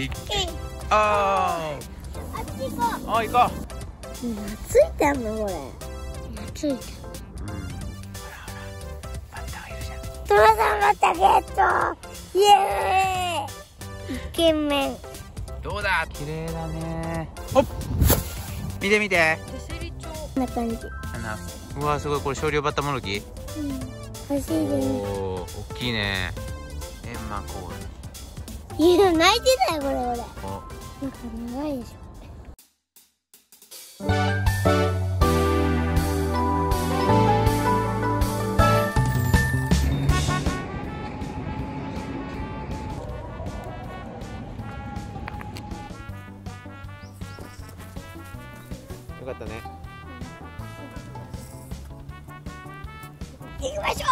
あっち行こう。行こう。 ついてんのこれ。ついて。 バッタがいるじゃん。 トラさんバッタゲット。イエーイ。イケメン。 どうだ。綺麗だね。ほっ。見て見て。 こんな感じ。 うわ、すごい。これ少量バッタモロキ。 欲しいです。 大きいね。エンマコール。 いや、泣いてたよこれ。なんか長いでしょ。 よかったね。 行きましょ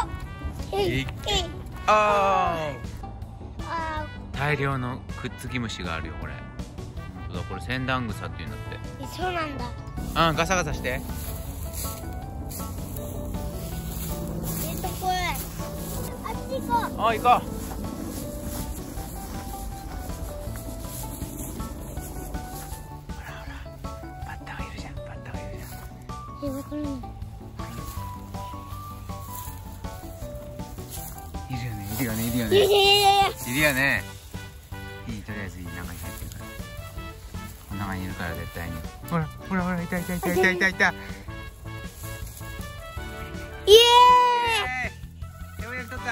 う。 大量のくっつき虫があるよこれ。そうだ、これセンダングサっていうんだって。 そうなんだ。 ガサガサして。 これあっち行こう。 行こう。 ほらバッタがいるじゃん。 わからない。 いるよね。いるよね。 いやいるよね。とりあえず中に入ってるから。中にいるから絶対に。ほら、いた。 イエーイ。 ようやく取った。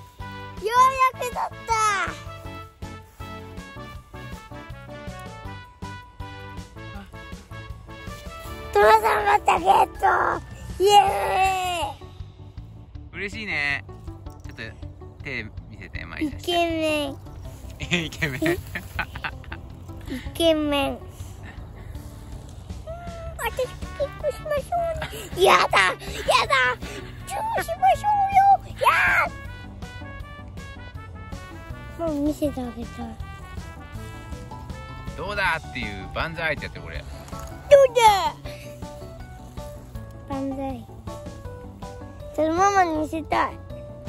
トラさんバッタゲット。イエーイ。 嬉しいね。ちょっと手見せて。 イケメン。 イケメン。 イケメン。私キックしましょうね。やだ。チューしましょうよ。もう見せてあげたい。 どうだっていう万歳ってやってこれ。 どうだ。万歳。それママに見せたい。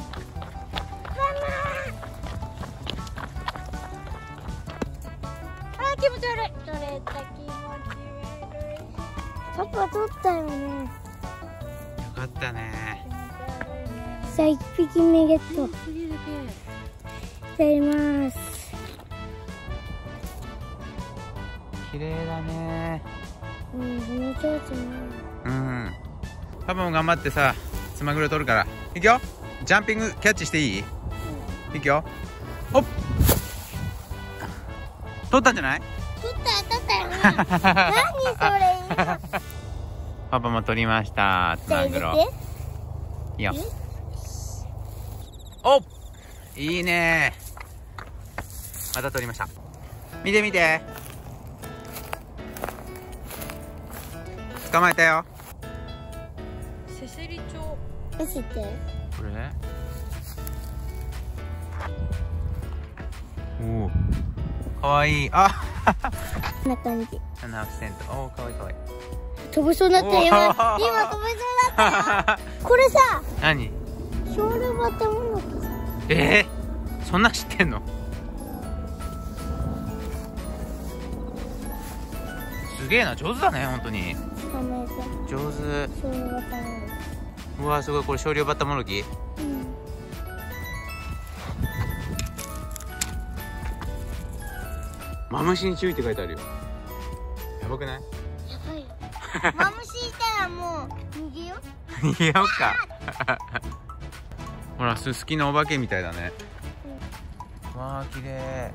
気持ち悪い。取れた。気持ち悪い。パパ取ったよね。 よかったね。 さあ1匹目ゲット。いただきます。 綺麗だね。 この蝶々も。 パパも頑張ってさ、つまぐろ取るから。いくよ。ジャンピングキャッチしていい？いくよ。ほっ。取ったんじゃない？ 取ったよね。何それ。 パパも取りました。つまぐろ。いいよ。おっ、いいね。また取りました。見て見て。捕まえたよ。 せせり蝶。見せて。 これ。おお。かわいい。こんな感じ。 7アクセント。おお、かわいいかわいい。 飛びそうになったよ。今飛びそうになったよ。これさ。 何？ 少量バッタモロキ。 そんな知ってんの？すげえな、上手だね、本当に。上手。うわ、すごい。これ少量バッタモロキ。マムシに注意って書いてあるよ。やばくない？ やばいよ。マムシいたらもう逃げよう。 逃げようか。ほら、すすきのお化けみたいだね。わあ、綺麗。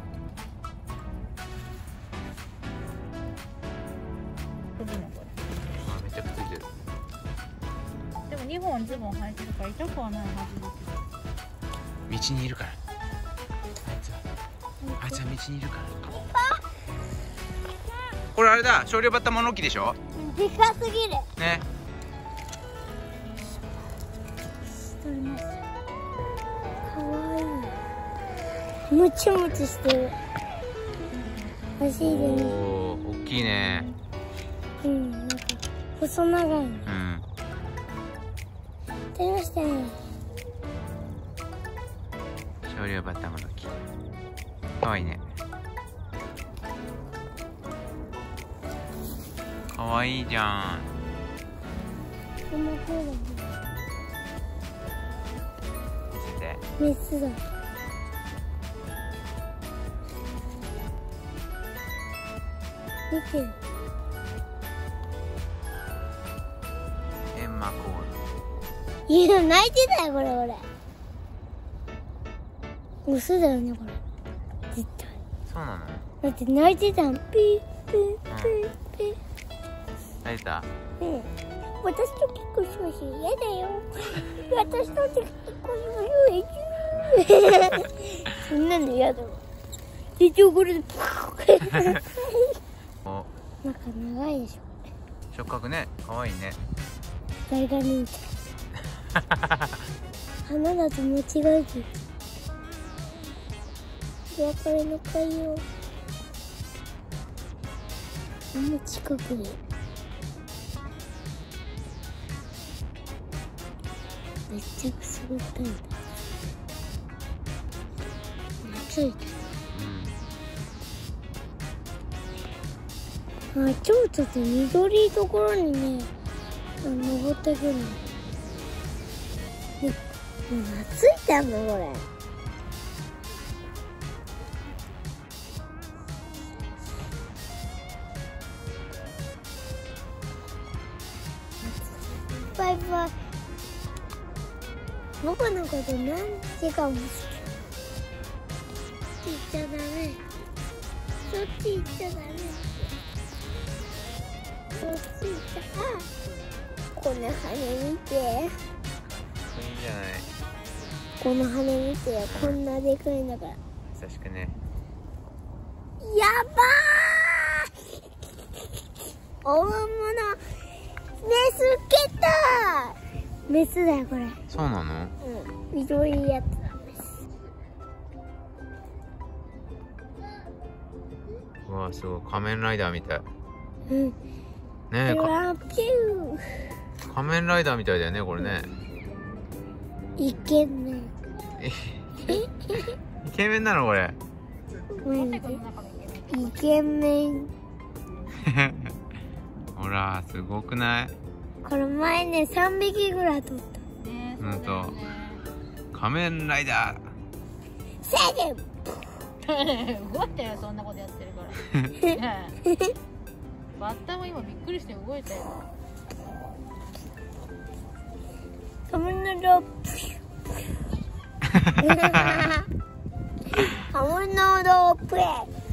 めっちゃくっついてる。 でも2本ズボン履いてるから痛くはないはずだけど。 道にいるから。あいつは道にいるから。これあれだ、少量バッタモロキでしょ。 でかすぎるね。 かわいい。ムチムチしてる。欲しいでね。 おお、大きいね。 なんか細長いね。取りましたね。 少量バッタモロキ。かわいいね。 かわいいじゃん。 この子だね。 見せて。 メスだ。見てる。 エンマコーいや、泣いてたよ、これ、俺。オスだよね、これ。絶対。 ル。そうなの？ だって泣いてたん。ピー、ピー、ピー、ピー。 泣いた？ うん。私と結婚しましょう。嫌だよ。私と結婚しましょう。そんなの嫌だわ。で、これで、 お、 なんか長いでしょ。 触覚ね、かわいいね。 誰が見て。花だと間違えてる。お別れの会を。こんな近くで。めっちゃくすぐったいんだ。暑い。あ、ちょっと緑ところにね、登ってくるの。で、もう夏いたんだ、これ。バイバイ。僕のこと何時間も好き。そっち行っちゃダメ。そっち行っちゃダメ。そっち行っちゃ、この羽見て。 いいじゃない。 この羽見て、こんなでかいんだから。 優しくね。 やばーい。大物メスゲット。メスだよ、これ。 そうなの？ うん、緑いやつだ、メス。 うわ、すごい、仮面ライダーみたい。 うん。 ねえ、 ピュー。 仮面ライダーみたいだよね、これね。 イケメン。 イケメンなのこれ。 イケメン。 ほら、すごくない？ これ前ね、3匹ぐらい取った。 ほんと。仮面ライダー。 セグ動いたよ、そんなことやってるからバッタも今びっくりして動いたよ。 カムノロカムノロプレイ